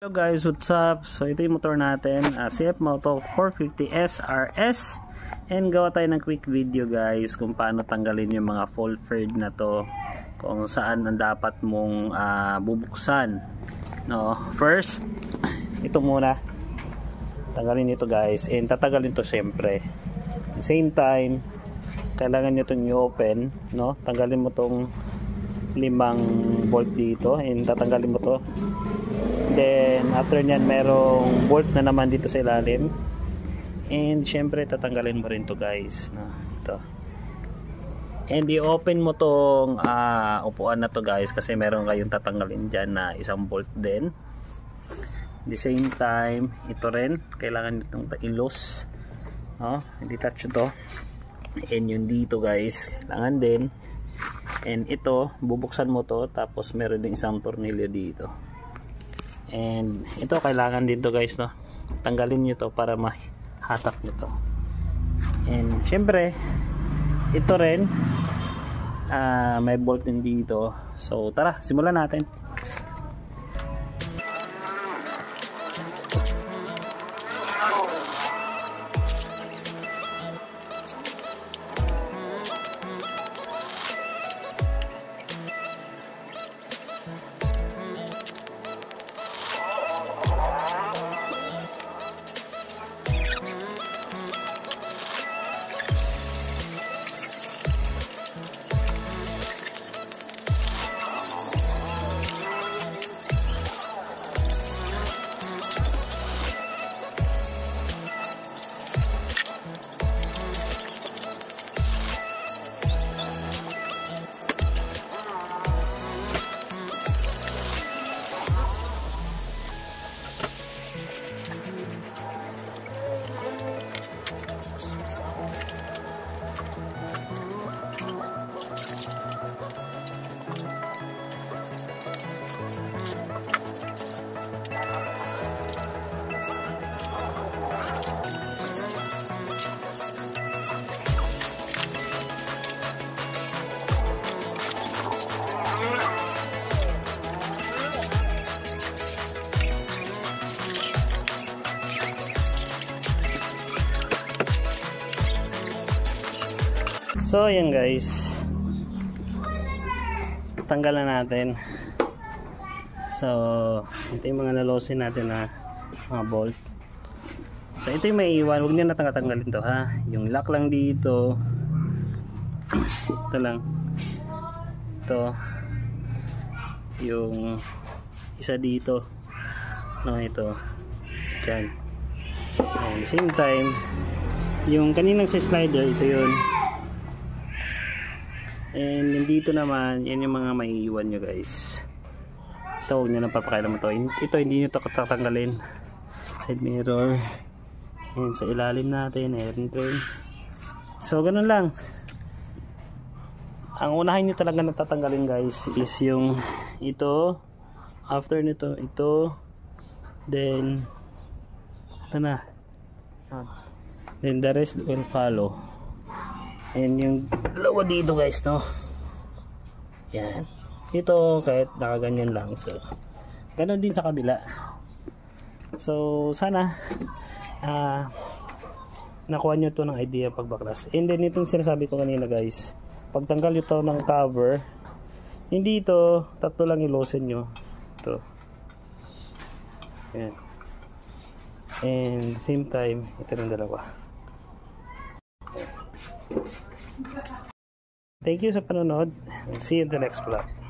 Hello guys, what's up? So ito yung motor natin, CF Moto 450 SRS, and gawa tayo ng quick video guys kung paano tanggalin yung mga full thread na to, kung saan ang dapat mong bubuksan. No, first ito muna, tanggalin ito guys, and tatagalin to syempre. At the same time, kailangan nyo itong i-open, no? Tanggalin mo tong 5 bolt dito, and tatanggalin mo to. Then after nyan, merong bolt na naman dito sa ilalim, and syempre tatanggalin mo rin to guys, no? Ito, and i-open mo tong upuan na to guys, kasi meron kayong tatanggalin dyan na isang bolt din. At the same time, ito rin kailangan itong i-loose, no? I-detach ito, and yun dito guys kailangan din, and ito bubuksan mo to, tapos meron din isang tornilyo dito. And ito kailangan din to guys, no? Tanggalin nyo to para mahatak nyo to. And syempre ito rin may bolt din dito. So tara, simulan natin. So ayan guys, tanggalan natin. So ito yung mga nalosin natin na mga bolt. So ito yung may iwan, huwag nyo na tanggalin to ha. Yung lock lang dito, ito lang, ito yung isa dito, no, ito dyan. And at the same time, yung kaninang sa slider, ito yun. And yung dito naman, yan yung mga maiiwan nyo guys. Ito, huwag nyo nang papakailan mo to. Ito hindi nyo ito tatanggalin. Side mirror, and sa ilalim natin, air train. So ganun lang. Ang unahin nyo talaga na tatanggalin guys is yung ito. After nito, ito. Then ito na. Then the rest will follow. And yung dalawa dito guys, no? Yan. Ito kahit nakaganyan lang. So ganun din sa kabila. So sana nakuha nyo to ng idea pagbaklas. And then itong sinasabi ko kanina guys, pagtanggal ito ng cover, hindi ito, tatlo lang ilosen nyo. Ito. Yan. And same time, ito ng dalawa. Thank you sa panonood. See you in the next vlog.